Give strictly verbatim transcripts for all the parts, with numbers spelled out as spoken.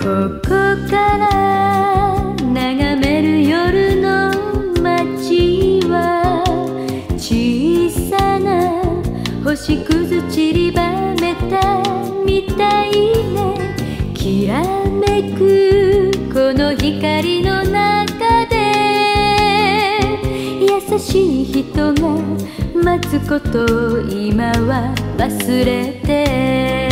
ここから眺める夜の街は小さな星屑散りばめたみたいね。きらめくこの光の中で優しい人が待つことを今は忘れて、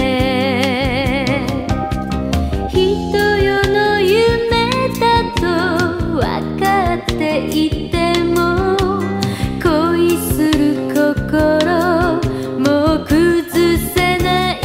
人よの夢だと分かっていても恋する心もう崩せない。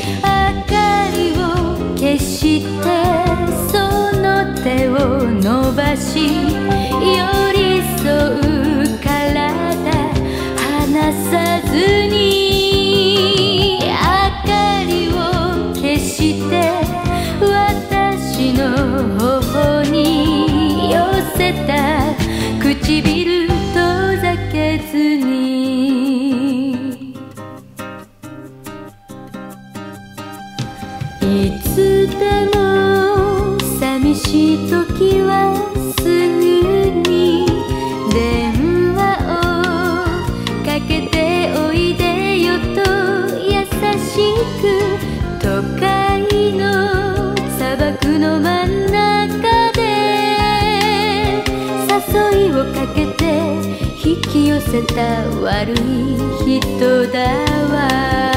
明かりを消してその手を伸ばし寄り添う体離さずに、明かりを消して私の頬に寄せた唇遠ざけずに、いつでも寂しい時はすぐに電話をかけておいでよと優しく、都会の砂漠の真ん中で誘いをかけて引き寄せた悪い人だわ。